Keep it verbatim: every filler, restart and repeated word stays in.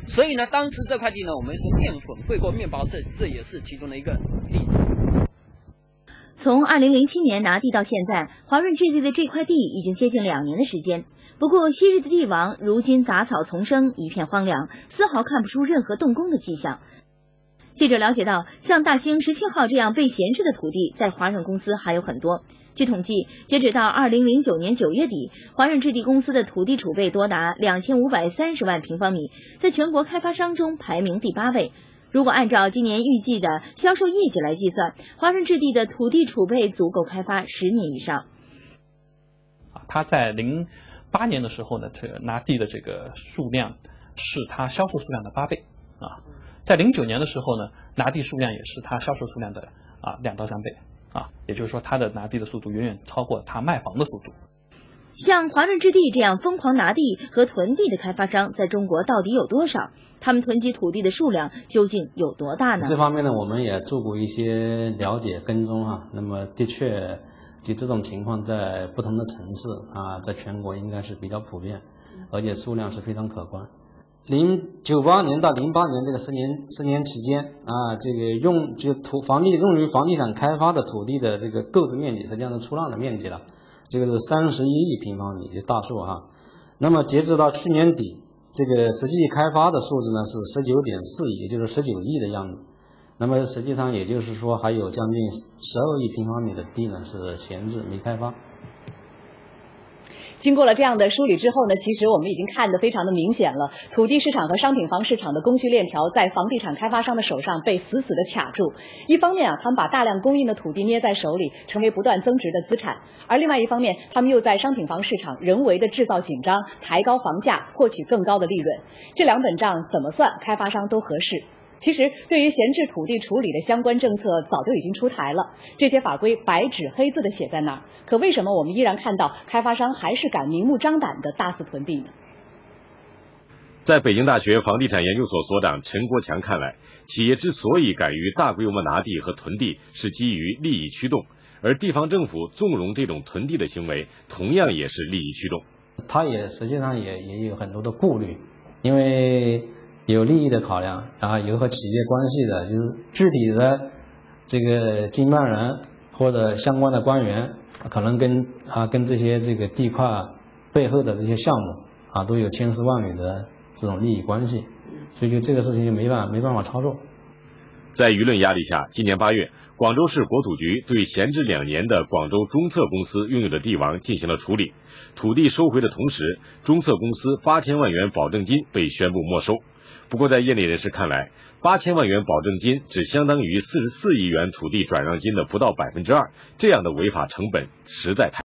所以呢，当时这块地呢，我们说面粉贵过面包，这这也是其中的一个例子。 从二零零七年拿地到现在，华润置地的这块地已经接近两年的时间。不过，昔日的地王如今杂草丛生，一片荒凉，丝毫看不出任何动工的迹象。记者了解到，像大兴十七号这样被闲置的土地，在华润公司还有很多。据统计，截止到二零零九年九月底，华润置地公司的土地储备多达两千五百三十万平方米，在全国开发商中排名第八位。如果按照今年预计的销售业绩来计算，华润置地的土地储备足够开发十年以上。 啊，它在零八年的时候呢，这个拿地的这个数量是它销售数量的八倍啊。在零九年的时候呢，拿地数量也是它销售数量的啊两到三倍啊，也就是说它的拿地的速度远远超过它卖房的速度。 像华润置地这样疯狂拿地和囤地的开发商，在中国到底有多少？他们囤积土地的数量究竟有多大呢？ 这方面呢，我们也做过一些了解跟踪哈。那么的确，就这种情况在不同的城市啊，在全国应该是比较普遍，而且数量是非常可观。零九八年到零八年这个十年十年期间啊，这个用就土房地用于房地产开发的土地的这个购置面积，实际上是出让的面积了。这个是三十一亿平方米，就大数哈。那么截止到去年底，这个实际开发的数字呢是十九点四亿，也就是十九亿的样子。那么实际上也就是说，还有将近十二亿平方米的地呢是闲置没开发。 经过了这样的梳理之后呢，其实我们已经看得非常的明显了，土地市场和商品房市场的供需链条在房地产开发商的手上被死死的卡住。一方面啊，他们把大量供应的土地捏在手里，成为不断增值的资产；而另外一方面，他们又在商品房市场人为的制造紧张，抬高房价，获取更高的利润。这两本账怎么算，开发商都合适。其实，对于闲置土地处理的相关政策早就已经出台了，这些法规白纸黑字的写在那儿。可为什么我们依然看到开发商还是敢明目张胆的大肆囤地呢？ 在北京大学房地产研究所所长陈国强看来，企业之所以敢于大规模拿地和囤地，是基于利益驱动，而地方政府纵容这种囤地的行为，同样也是利益驱动。 它也实际上也也有很多的顾虑，因为有利益的考量啊，有和企业关系的，就是具体的这个经办人或者相关的官员，可能跟啊跟这些这个地块背后的这些项目啊都有千丝万缕的这种利益关系，所以就这个事情就没办法没办法操作。 在舆论压力下，今年八月，广州市国土局对闲置两年的广州中策公司拥有的地王进行了处理，土地收回的同时，中策公司八千万元保证金被宣布没收。不过，在业内人士看来，八千万元保证金只相当于四十四亿元土地转让金的不到百分之二，这样的违法成本实在太。